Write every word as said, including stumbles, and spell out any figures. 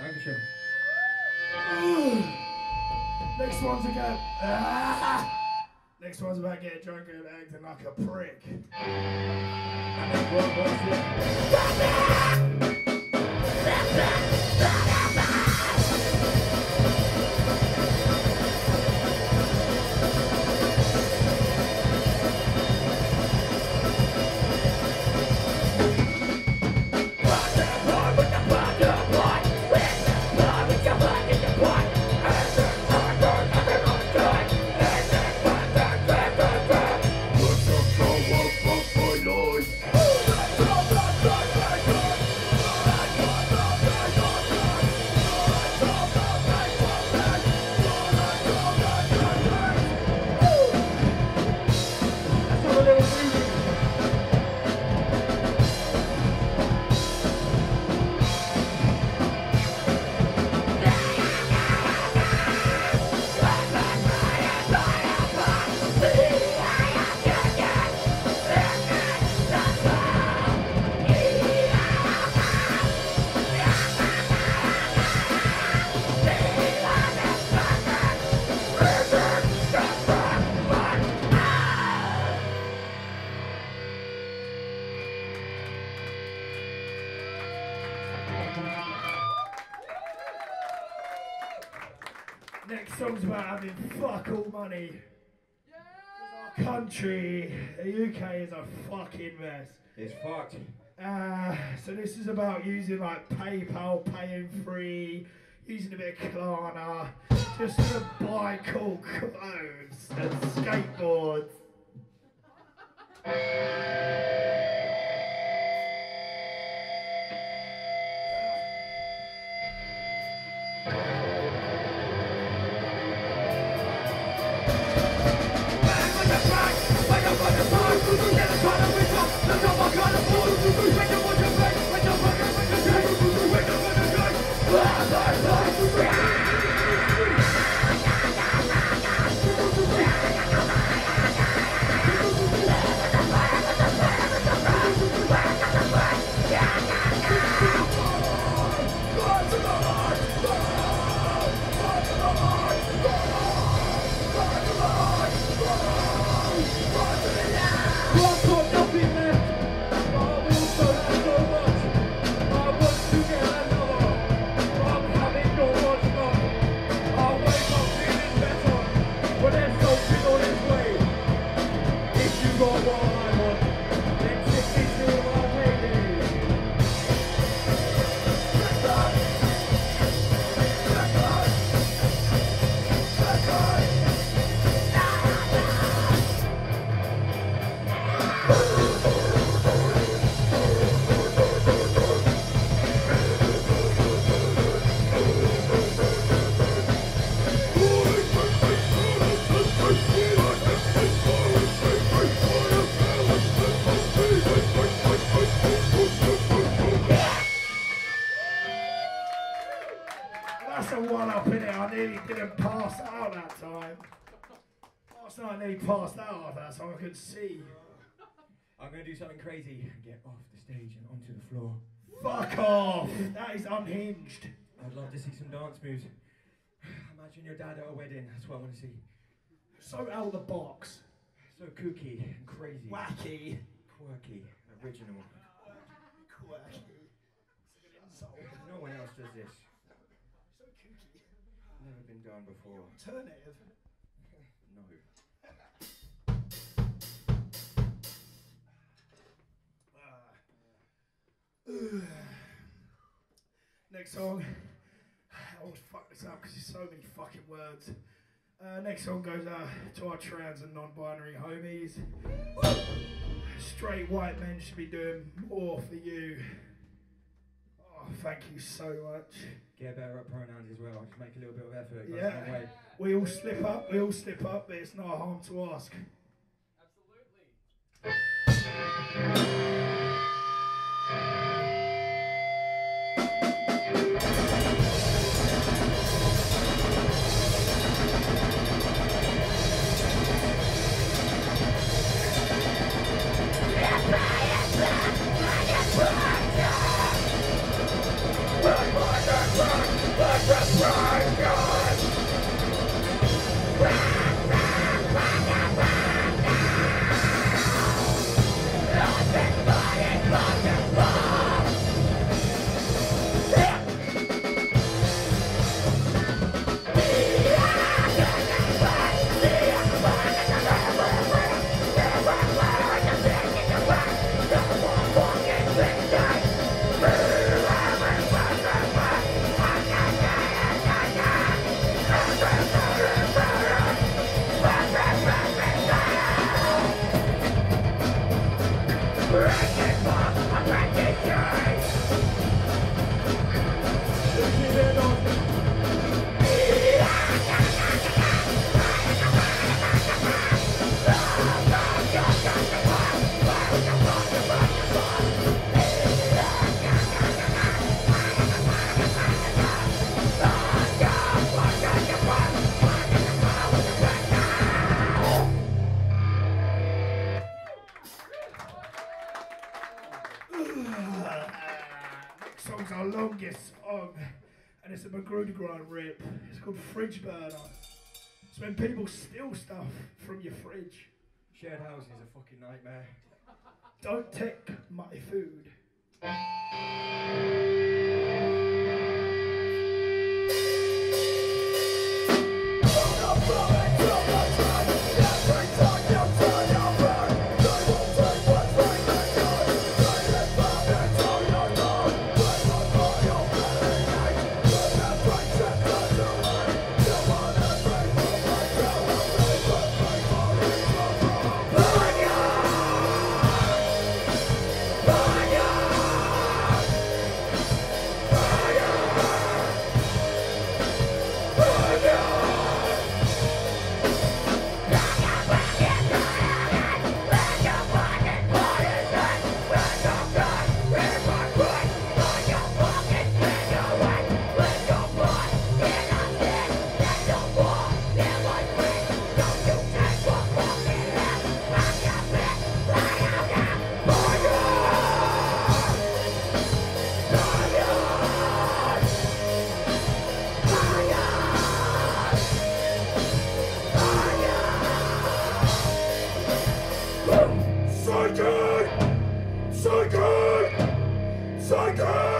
Dankeschön. Next one's again. Ah! Next one's about getting drunk and acting like a prick. Next song's about having fuck all money. Our country, the U K is a fucking mess. It's fucked. Uh, so this is about using like PayPal, paying free, using a bit of Klarna, just to buy cool clothes and skateboards. Didn't pass out that time. Last night I nearly passed out of that so I could see. I'm going to do something crazy and get off the stage and onto the floor. Fuck off! That is unhinged. I'd love to see some dance moves. Imagine your dad at a wedding, that's what I want to see. So out of the box. So kooky and crazy. Wacky. Quirky. Original. Quirky. No one else does this. Never been done before. Alternative? No. Uh, next song. I always fuck this up because there's so many fucking words. Uh, next song goes uh, to our trans and non-binary homies. Straight white men should be doing more for you. Oh, thank you so much. Get better at pronouns as well. Just make a little bit of effort. It goes Yeah. a long way. We all slip up, we all slip up, but it's not harm to ask. Absolutely. Run, run, run, run. Uh, next song's our longest song, and it's a Magruder grind rip. It's called Fridge Burner. It's when people steal stuff from your fridge. Shared house is a fucking nightmare. Don't take my food. Psychic! Psychic! Psychic!